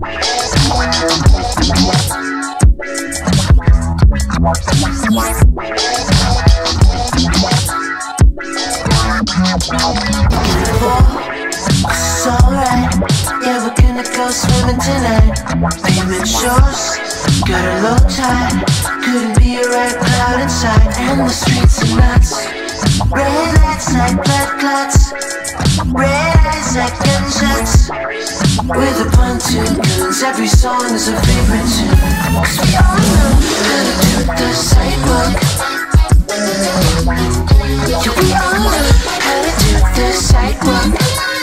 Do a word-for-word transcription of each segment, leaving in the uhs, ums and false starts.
It's alright, yeah, we're gonna go swimming tonight. Pavement shores, got a low tide. Couldn't be a red cloud inside. And the streets are nuts. Red lights like blood clots. Red eyes like gunshots. With a pontoon guns, every song is a favorite tune. Cause we all know how to do the sidewalk. Yeah, we all know how to do the sidewalk.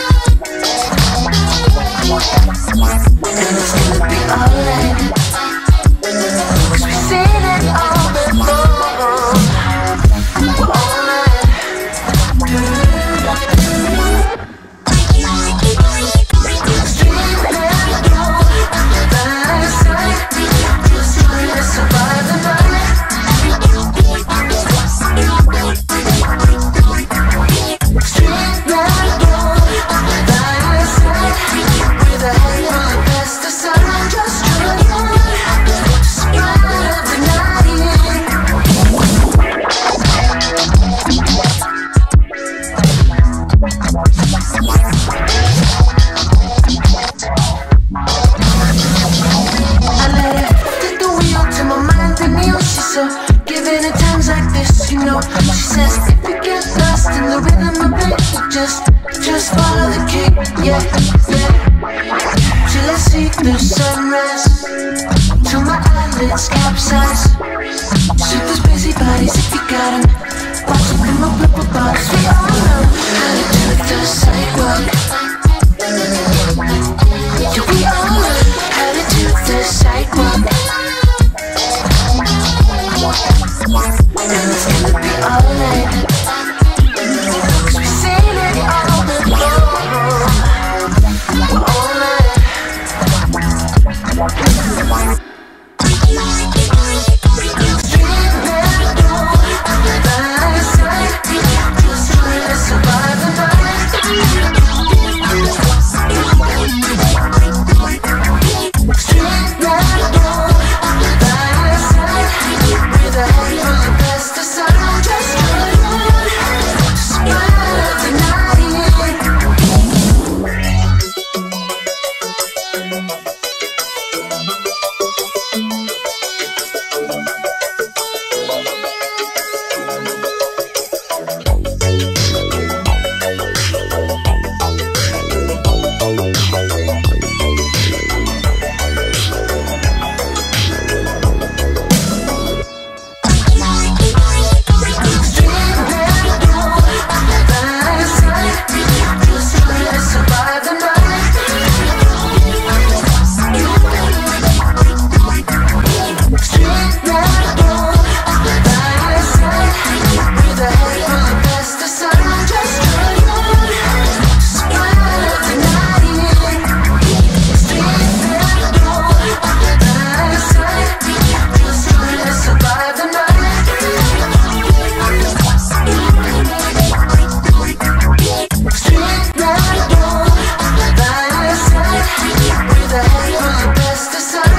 And it's gonna be alright. Cause we've seen it all before. We're alright. Street metal, by side, just trying to survive the night. Street metal, by side, with a head full of pesticide, just trying to survive the night. I let it take the wheel to my mind and kneels. She's so giving at times like this, you know. She says if you get lost in the rhythm of it, you just, just follow the kick, yeah, yeah. Till I see the sunrise, till my eyelids capsize. Shoot those busy bodies if you got 'em. Watch them in my purple bottles. We all know how to do the sidewalk. Yeah, we all know how to do the sidewalk. And it's gonna be alright. Cause we've seen it all before. We're alright. Street metal, by side, just trying to survive the night. Street metal, by side, with a head full of pesticide, just trying to survive the night. With a head full of pesticide.